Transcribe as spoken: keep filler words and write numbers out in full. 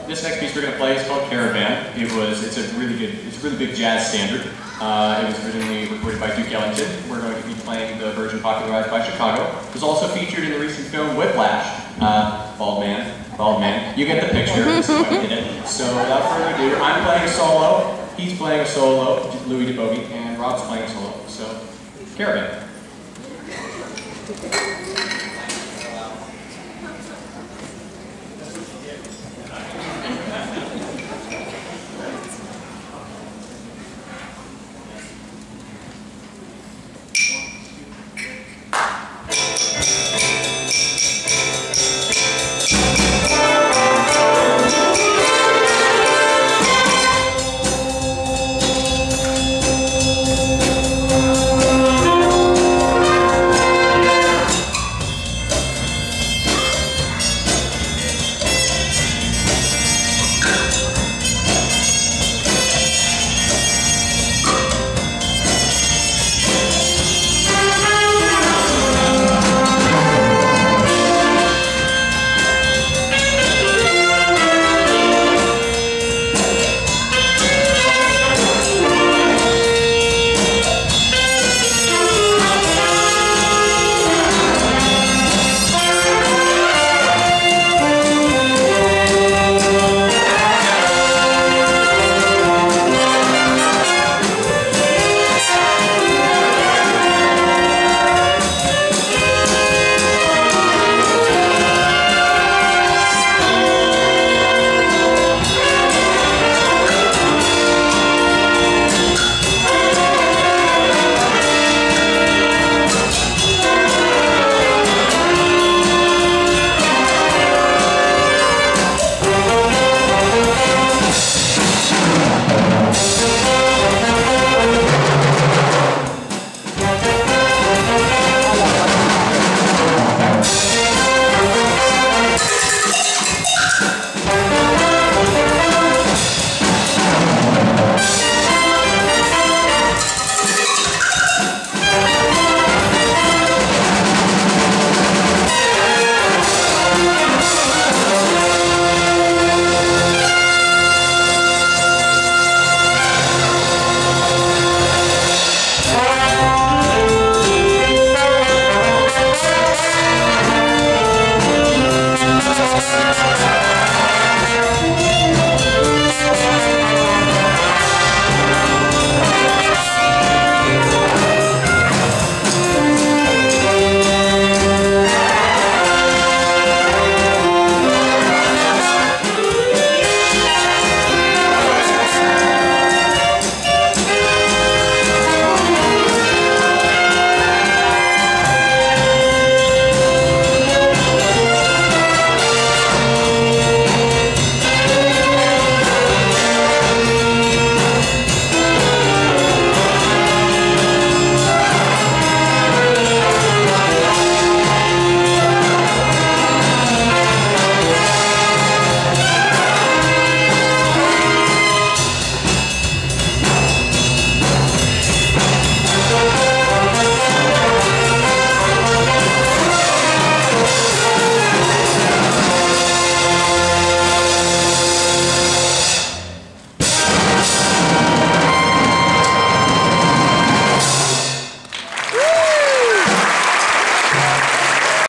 this next piece we're going to play is called Caravan. It was, it's a really good, it's a really big jazz standard. Uh, it was originally recorded by Duke Ellington. We're going to be playing the version popularized by Chicago. It was also featured in the recent film Whiplash. Uh, bald man, bald man. You get the picture. This is why we did it. So without further ado, I'm playing a solo. He's playing a solo, Louis DeBogie, and Rob's playing a solo. So, Caravan.